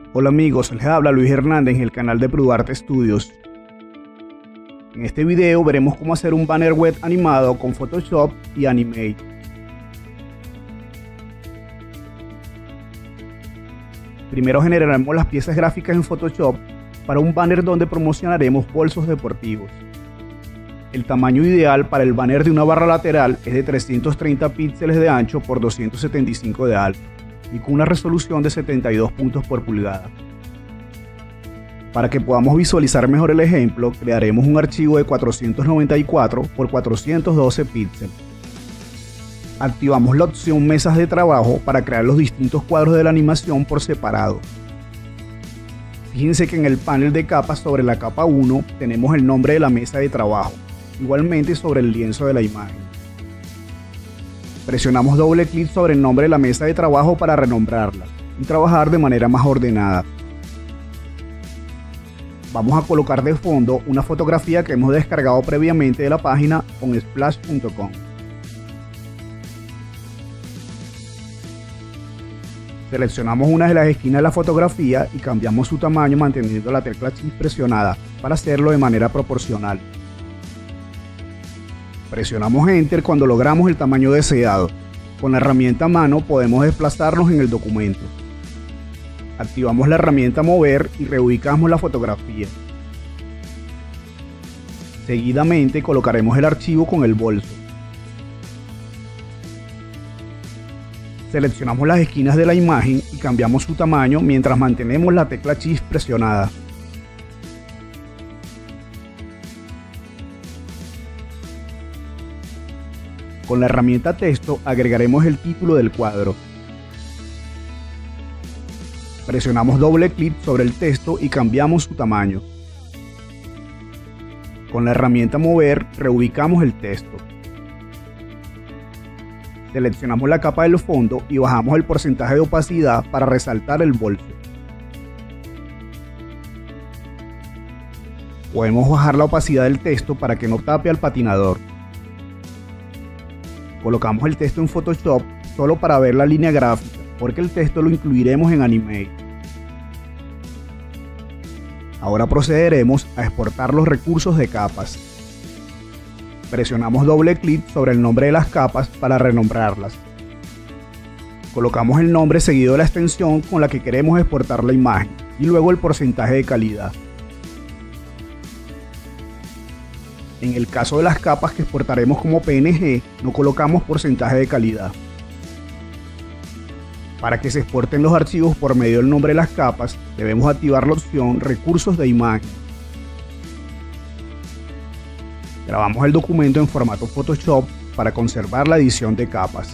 Hola amigos, les habla Luis Hernández en el canal de ProduArt Studios. En este video veremos cómo hacer un banner web animado con Photoshop y Animate. Primero generaremos las piezas gráficas en Photoshop para un banner donde promocionaremos bolsos deportivos. El tamaño ideal para el banner de una barra lateral es de 330 píxeles de ancho por 275 de alto y con una resolución de 72 puntos por pulgada. Para que podamos visualizar mejor el ejemplo, crearemos un archivo de 494 por 412 píxeles. Activamos la opción Mesas de trabajo para crear los distintos cuadros de la animación por separado. Fíjense que en el panel de capas sobre la capa 1 tenemos el nombre de la mesa de trabajo, igualmente sobre el lienzo de la imagen. Presionamos doble clic sobre el nombre de la mesa de trabajo para renombrarla y trabajar de manera más ordenada. Vamos a colocar de fondo una fotografía que hemos descargado previamente de la página onsplash.com. Seleccionamos una de las esquinas de la fotografía y cambiamos su tamaño manteniendo la tecla Shift presionada para hacerlo de manera proporcional. Presionamos Enter cuando logramos el tamaño deseado. Con la herramienta mano podemos desplazarnos en el documento. Activamos la herramienta Mover y reubicamos la fotografía. Seguidamente colocaremos el archivo con el bolso. Seleccionamos las esquinas de la imagen y cambiamos su tamaño mientras mantenemos la tecla Shift presionada. Con la herramienta Texto agregaremos el título del cuadro. Presionamos doble clic sobre el texto y cambiamos su tamaño. Con la herramienta Mover reubicamos el texto. Seleccionamos la capa del fondo y bajamos el porcentaje de opacidad para resaltar el bolso. Podemos bajar la opacidad del texto para que no tape al patinador. Colocamos el texto en Photoshop solo para ver la línea gráfica, porque el texto lo incluiremos en Animate. Ahora procederemos a exportar los recursos de capas. Presionamos doble clic sobre el nombre de las capas para renombrarlas. Colocamos el nombre seguido de la extensión con la que queremos exportar la imagen y luego el porcentaje de calidad. En el caso de las capas que exportaremos como PNG, no colocamos porcentaje de calidad. Para que se exporten los archivos por medio del nombre de las capas, debemos activar la opción Recursos de imagen. Grabamos el documento en formato Photoshop para conservar la edición de capas.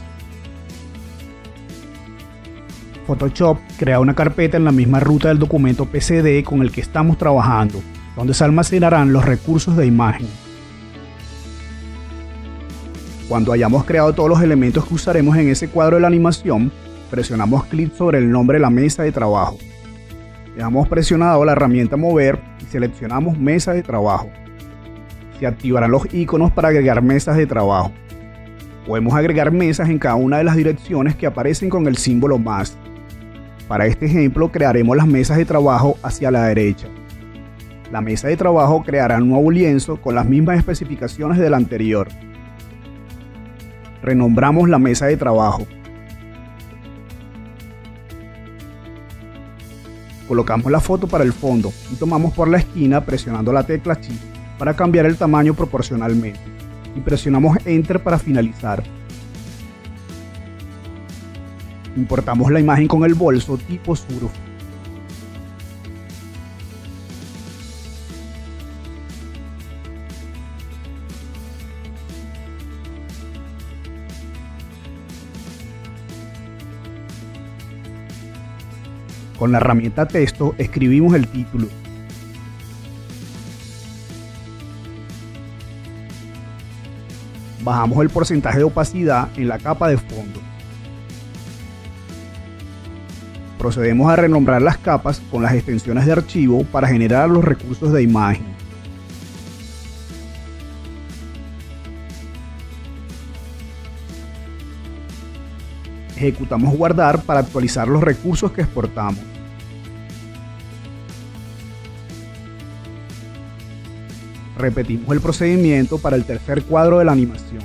Photoshop crea una carpeta en la misma ruta del documento PSD con el que estamos trabajando, donde se almacenarán los recursos de imagen. Cuando hayamos creado todos los elementos que usaremos en ese cuadro de la animación, presionamos clic sobre el nombre de la mesa de trabajo. Dejamos presionado la herramienta Mover y seleccionamos Mesa de trabajo. Se activarán los iconos para agregar mesas de trabajo. Podemos agregar mesas en cada una de las direcciones que aparecen con el símbolo más. Para este ejemplo crearemos las mesas de trabajo hacia la derecha. La mesa de trabajo creará un nuevo lienzo con las mismas especificaciones del anterior. Renombramos la mesa de trabajo. Colocamos la foto para el fondo y tomamos por la esquina presionando la tecla Shift para cambiar el tamaño proporcionalmente y presionamos Enter para finalizar. Importamos la imagen con el bolso tipo surf. Con la herramienta Texto escribimos el título. Bajamos el porcentaje de opacidad en la capa de fondo. Procedemos a renombrar las capas con las extensiones de archivo para generar los recursos de imagen. Ejecutamos guardar para actualizar los recursos que exportamos. Repetimos el procedimiento para el tercer cuadro de la animación.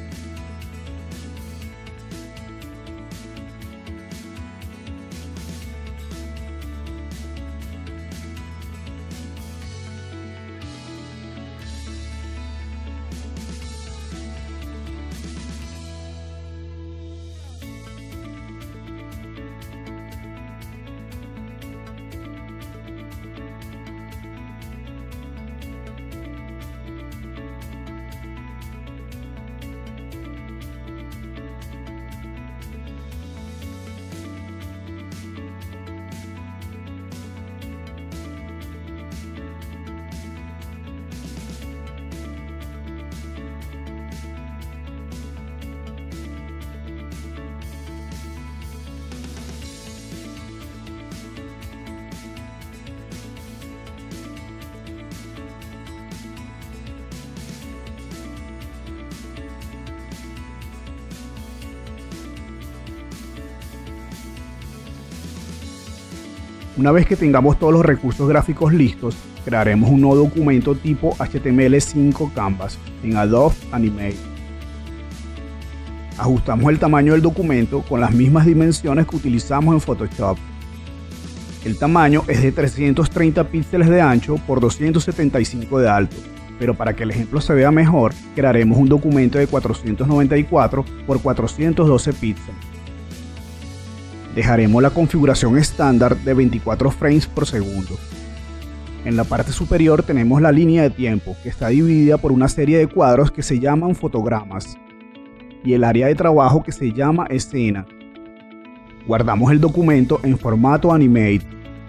Una vez que tengamos todos los recursos gráficos listos, crearemos un nuevo documento tipo HTML5 Canvas en Adobe Animate. Ajustamos el tamaño del documento con las mismas dimensiones que utilizamos en Photoshop. El tamaño es de 330 píxeles de ancho por 275 de alto, pero para que el ejemplo se vea mejor, crearemos un documento de 494 por 412 píxeles. Dejaremos la configuración estándar de 24 frames por segundo. En la parte superior tenemos la línea de tiempo, que está dividida por una serie de cuadros que se llaman fotogramas, y el área de trabajo que se llama escena. Guardamos el documento en formato Animate.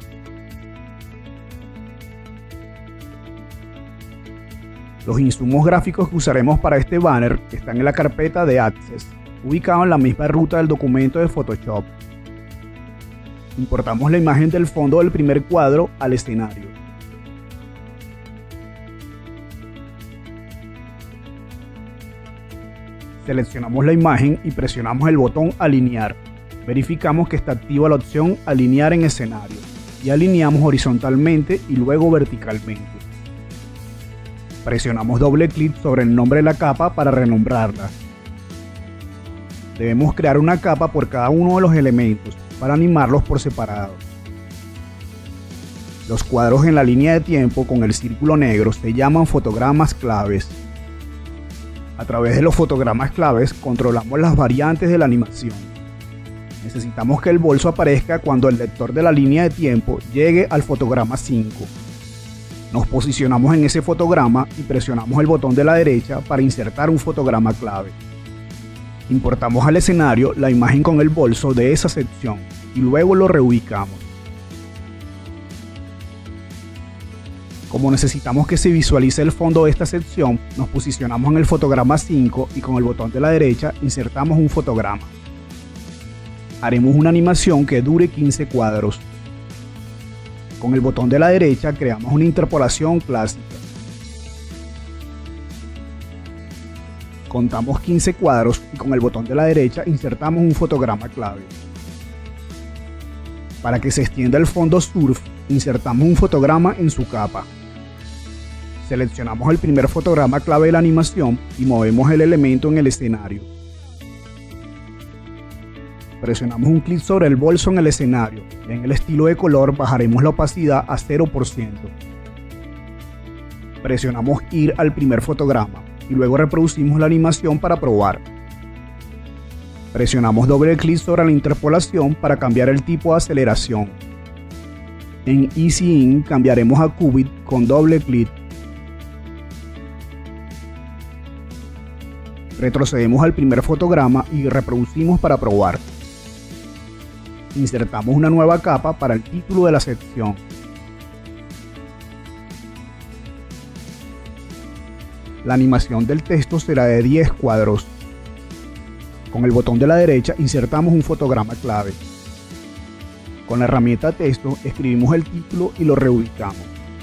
Los insumos gráficos que usaremos para este banner están en la carpeta de Access, ubicado en la misma ruta del documento de Photoshop. Importamos la imagen del fondo del primer cuadro al escenario. Seleccionamos la imagen y presionamos el botón Alinear. Verificamos que está activa la opción Alinear en escenario y alineamos horizontalmente y luego verticalmente. Presionamos doble clic sobre el nombre de la capa para renombrarla. Debemos crear una capa por cada uno de los elementos para animarlos por separado. Los cuadros en la línea de tiempo con el círculo negro se llaman fotogramas claves. A través de los fotogramas claves controlamos las variantes de la animación. Necesitamos que el bolso aparezca cuando el lector de la línea de tiempo llegue al fotograma 5. Nos posicionamos en ese fotograma y presionamos el botón de la derecha para insertar un fotograma clave. Importamos al escenario la imagen con el bolso de esa sección y luego lo reubicamos. Como necesitamos que se visualice el fondo de esta sección, nos posicionamos en el fotograma 5 y con el botón de la derecha insertamos un fotograma. Haremos una animación que dure 15 cuadros. Con el botón de la derecha creamos una interpolación clásica. Contamos 15 cuadros y con el botón de la derecha insertamos un fotograma clave. Para que se extienda el fondo surf, insertamos un fotograma en su capa. Seleccionamos el primer fotograma clave de la animación y movemos el elemento en el escenario. Presionamos un clic sobre el bolso en el escenario y en el estilo de color bajaremos la opacidad a 0%. Presionamos ir al primer fotograma y luego reproducimos la animación para probar. Presionamos doble clic sobre la interpolación para cambiar el tipo de aceleración. En Easy In cambiaremos a Qubit con doble clic. Retrocedemos al primer fotograma y reproducimos para probar. Insertamos una nueva capa para el título de la sección. La animación del texto será de 10 cuadros. Con el botón de la derecha insertamos un fotograma clave. Con la herramienta texto escribimos el título y lo reubicamos.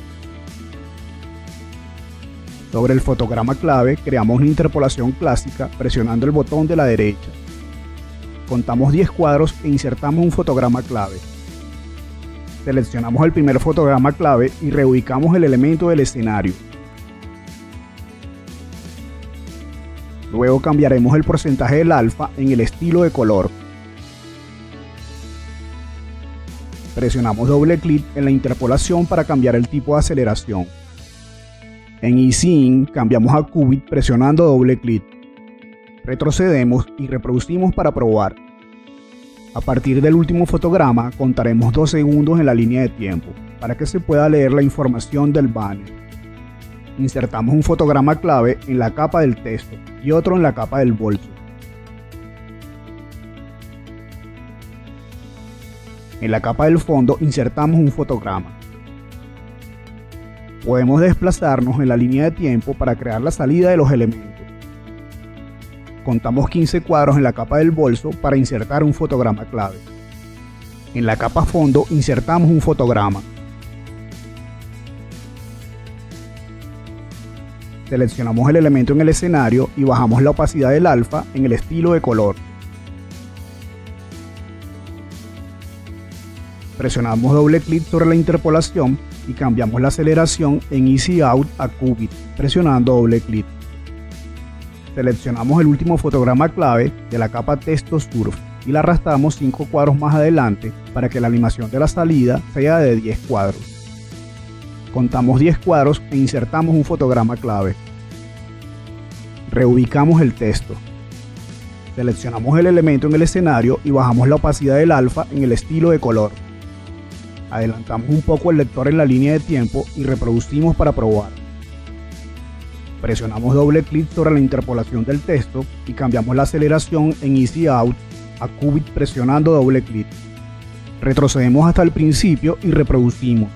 Sobre el fotograma clave creamos una interpolación clásica presionando el botón de la derecha. Contamos 10 cuadros e insertamos un fotograma clave. Seleccionamos el primer fotograma clave y reubicamos el elemento del escenario. Luego cambiaremos el porcentaje del alfa en el estilo de color. Presionamos doble clic en la interpolación para cambiar el tipo de aceleración. En Easy In cambiamos a Qubit presionando doble clic. Retrocedemos y reproducimos para probar. A partir del último fotograma contaremos 2 segundos en la línea de tiempo para que se pueda leer la información del banner. Insertamos un fotograma clave en la capa del texto y otro en la capa del bolso. En la capa del fondo insertamos un fotograma. Podemos desplazarnos en la línea de tiempo para crear la salida de los elementos. Contamos 15 cuadros en la capa del bolso para insertar un fotograma clave. En la capa fondo insertamos un fotograma. Seleccionamos el elemento en el escenario y bajamos la opacidad del alfa en el estilo de color. Presionamos doble clic sobre la interpolación y cambiamos la aceleración en Easy Out a Qubit, presionando doble clic. Seleccionamos el último fotograma clave de la capa Texto Surf y la arrastramos 5 cuadros más adelante para que la animación de la salida sea de 10 cuadros. Contamos 10 cuadros e insertamos un fotograma clave. Reubicamos el texto. Seleccionamos el elemento en el escenario y bajamos la opacidad del alfa en el estilo de color. Adelantamos un poco el lector en la línea de tiempo y reproducimos para probar. Presionamos doble clic sobre la interpolación del texto y cambiamos la aceleración en Easy Out a Qubit presionando doble clic. Retrocedemos hasta el principio y reproducimos.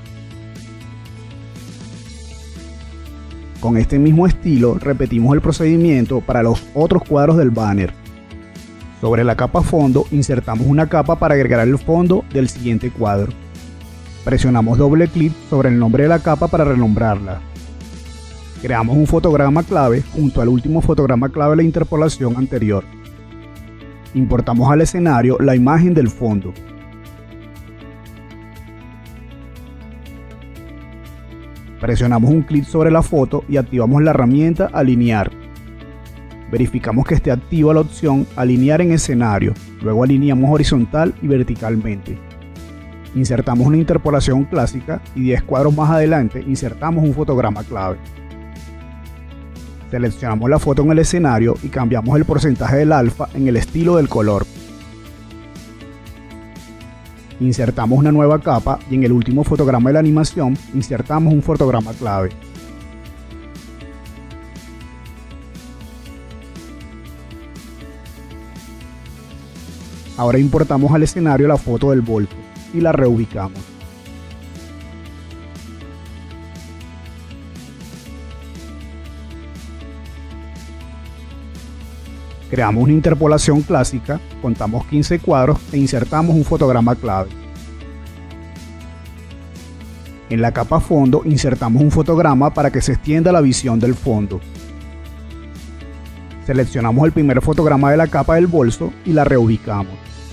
Con este mismo estilo repetimos el procedimiento para los otros cuadros del banner. Sobre la capa fondo insertamos una capa para agregar el fondo del siguiente cuadro. Presionamos doble clic sobre el nombre de la capa para renombrarla. Creamos un fotograma clave junto al último fotograma clave de la interpolación anterior. Importamos al escenario la imagen del fondo. Presionamos un clic sobre la foto y activamos la herramienta Alinear. Verificamos que esté activa la opción Alinear en escenario, luego alineamos horizontal y verticalmente. Insertamos una interpolación clásica y 10 cuadros más adelante insertamos un fotograma clave. Seleccionamos la foto en el escenario y cambiamos el porcentaje del alfa en el estilo del color. Insertamos una nueva capa y en el último fotograma de la animación insertamos un fotograma clave. Ahora importamos al escenario la foto del bolso y la reubicamos. Creamos una interpolación clásica, contamos 15 cuadros e insertamos un fotograma clave. En la capa fondo insertamos un fotograma para que se extienda la visión del fondo. Seleccionamos el primer fotograma de la capa del bolso y la reubicamos.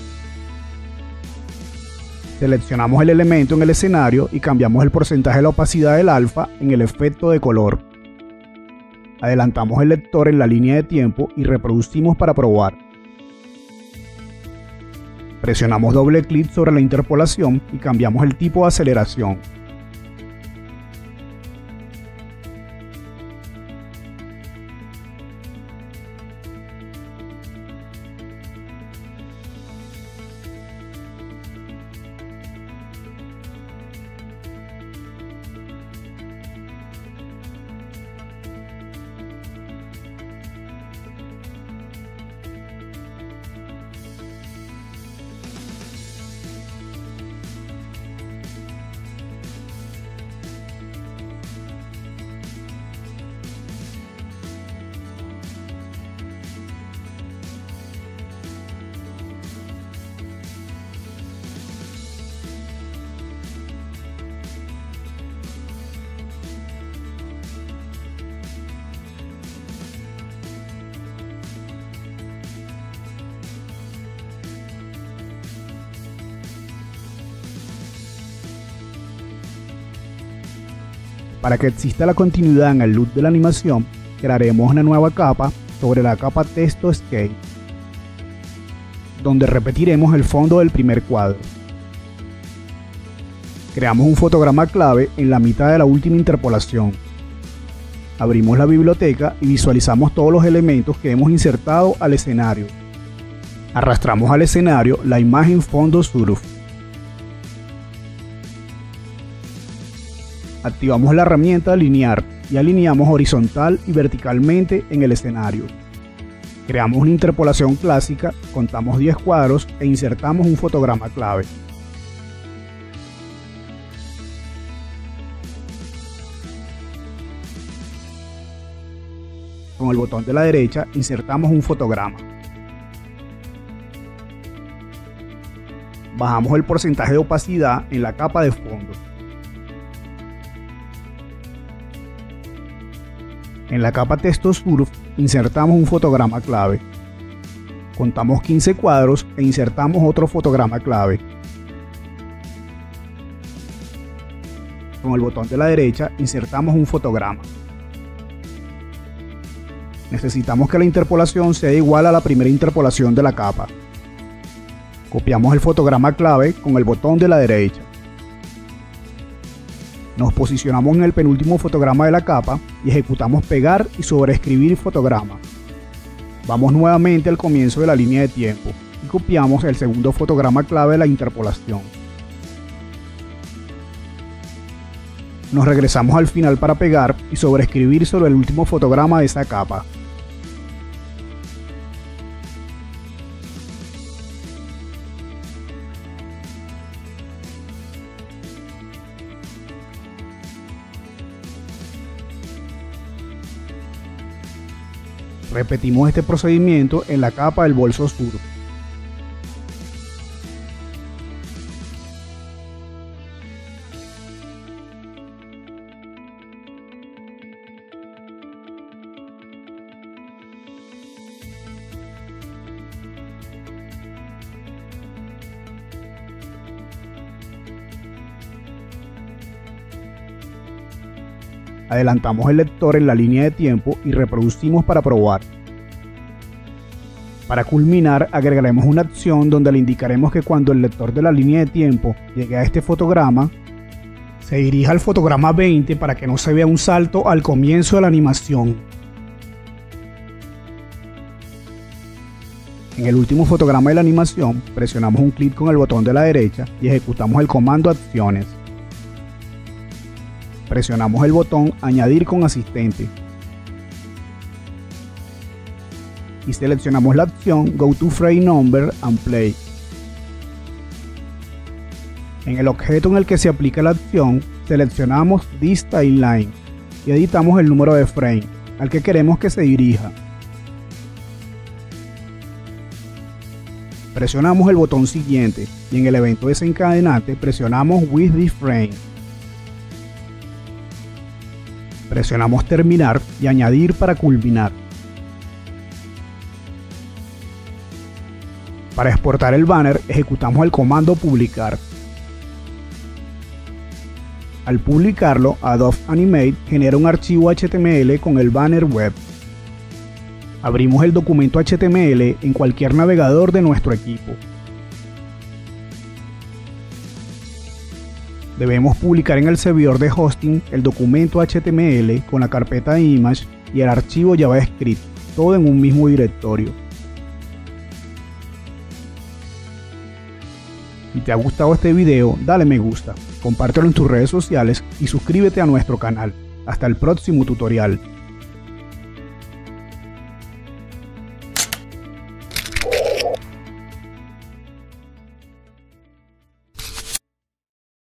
Seleccionamos el elemento en el escenario y cambiamos el porcentaje de la opacidad del alfa en el efecto de color. Adelantamos el lector en la línea de tiempo y reproducimos para probar. Presionamos doble clic sobre la interpolación y cambiamos el tipo de aceleración. Para que exista la continuidad en el loop de la animación, crearemos una nueva capa sobre la capa TextoScape, donde repetiremos el fondo del primer cuadro. Creamos un fotograma clave en la mitad de la última interpolación. Abrimos la biblioteca y visualizamos todos los elementos que hemos insertado al escenario. Arrastramos al escenario la imagen fondo surf. Activamos la herramienta alinear y alineamos horizontal y verticalmente en el escenario. Creamos una interpolación clásica, contamos 10 cuadros e insertamos un fotograma clave. Con el botón de la derecha insertamos un fotograma. Bajamos el porcentaje de opacidad en la capa de fondo. En la capa TextoSurf insertamos un fotograma clave. Contamos 15 cuadros e insertamos otro fotograma clave. Con el botón de la derecha insertamos un fotograma. Necesitamos que la interpolación sea igual a la primera interpolación de la capa. Copiamos el fotograma clave con el botón de la derecha. Nos posicionamos en el penúltimo fotograma de la capa y ejecutamos pegar y sobreescribir fotograma. Vamos nuevamente al comienzo de la línea de tiempo y copiamos el segundo fotograma clave de la interpolación. Nos regresamos al final para pegar y sobreescribir sobre el último fotograma de esa capa. Repetimos este procedimiento en la capa del bolso surf. Adelantamos el lector en la línea de tiempo y reproducimos para probar. Para culminar, agregaremos una acción donde le indicaremos que cuando el lector de la línea de tiempo llegue a este fotograma, se dirija al fotograma 20 para que no se vea un salto al comienzo de la animación. En el último fotograma de la animación, presionamos un clic con el botón de la derecha y ejecutamos el comando Acciones. Presionamos el botón Añadir con asistente y seleccionamos la opción Go to Frame Number and Play. En el objeto en el que se aplica la acción, seleccionamos This Timeline y editamos el número de frame al que queremos que se dirija. Presionamos el botón siguiente y en el evento desencadenante presionamos With the Frame. Presionamos terminar y añadir para culminar. Para exportar el banner ejecutamos el comando publicar. Al publicarlo, Adobe Animate genera un archivo HTML con el banner web. Abrimos el documento HTML en cualquier navegador de nuestro equipo. Debemos publicar en el servidor de hosting el documento HTML con la carpeta image y el archivo JavaScript, todo en un mismo directorio. Si te ha gustado este video, dale me gusta, compártelo en tus redes sociales y suscríbete a nuestro canal. Hasta el próximo tutorial.